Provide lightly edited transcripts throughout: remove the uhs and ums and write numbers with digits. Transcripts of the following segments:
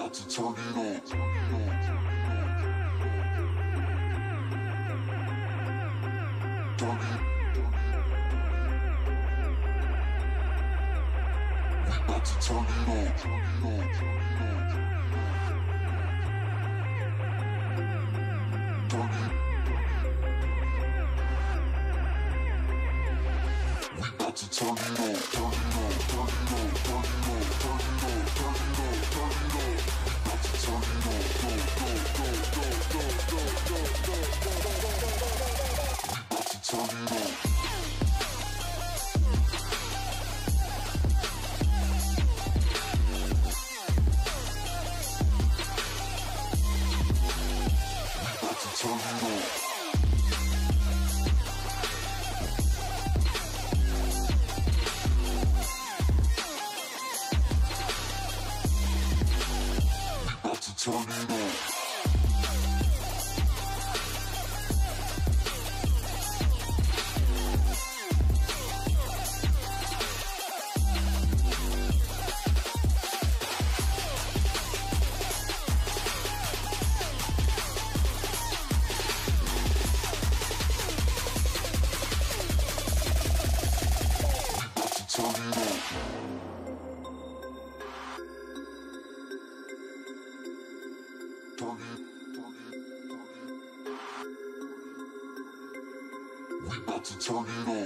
about to turn it on. Turn it. We about to turn it on. Turn it. We about to turn it on. Turn it on. Turn it on. Turn it on. Turn it on. Turn it on. Turn it on. We about to turn it on. Go, go, go, go, go, go, go, go, go, go, go, go, go. We about to turn it on. Turn it on. We about to turn it on. Turn it on. Turn it, turn it, turn it. We about to turn it on.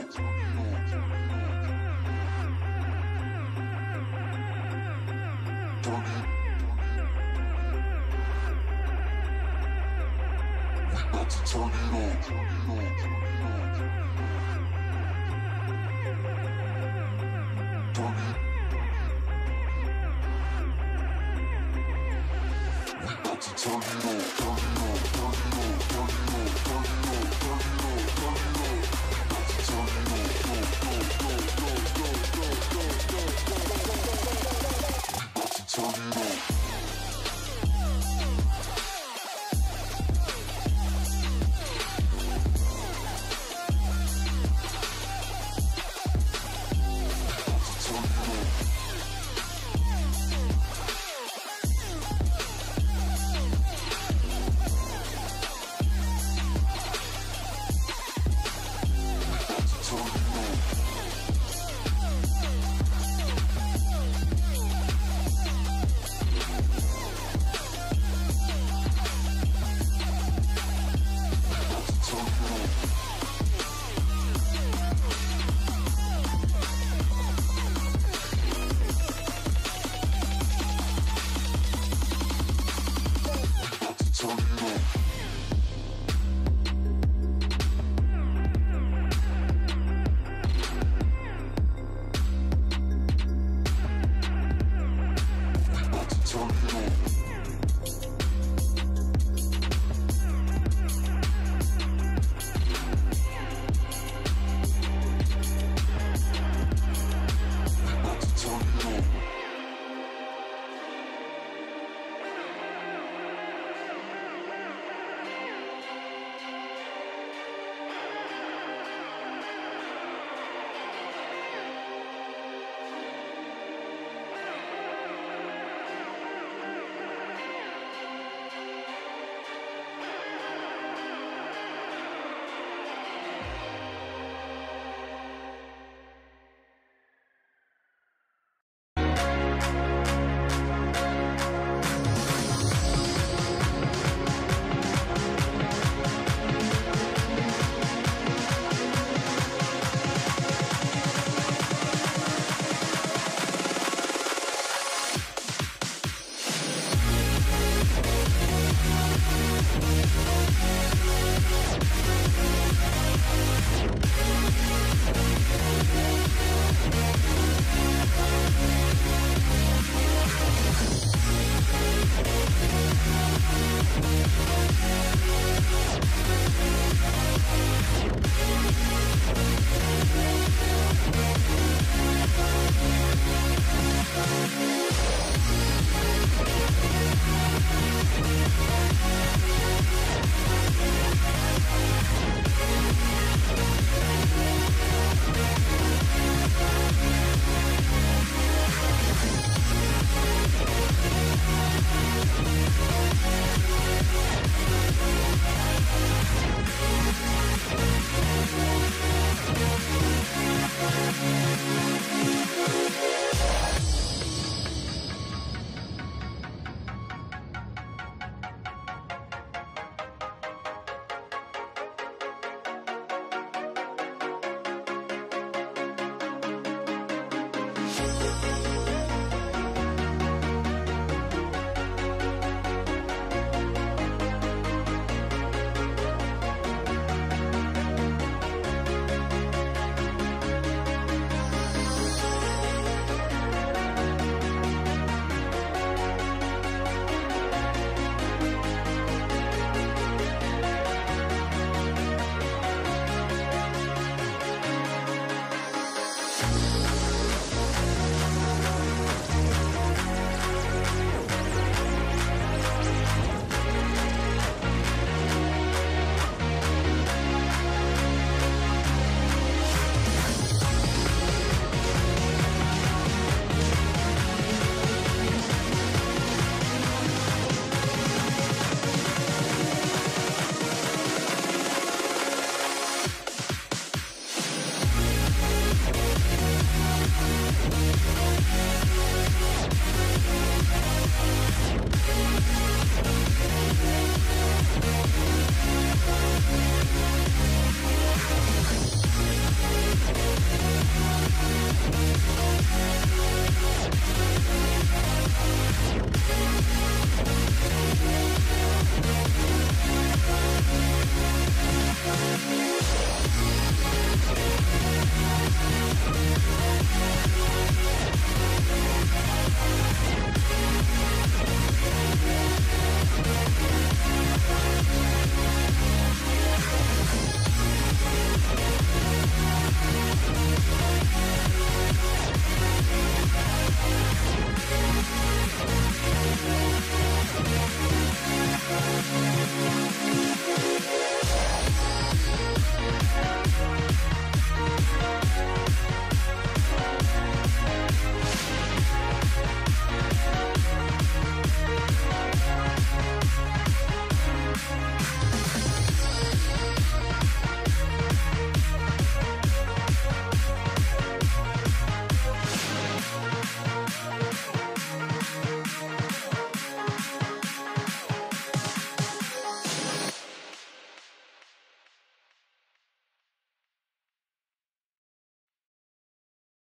Turn it. We about to turn it on. Turn it. We about to turn it on. Turn it on. Turn it on. Turn it on. Turn it on. Turn it on. Turn it on. We about to turn it on. Go, go, go, go, go, go, go, go, go, go, go, go, go, go. We about to turn it on.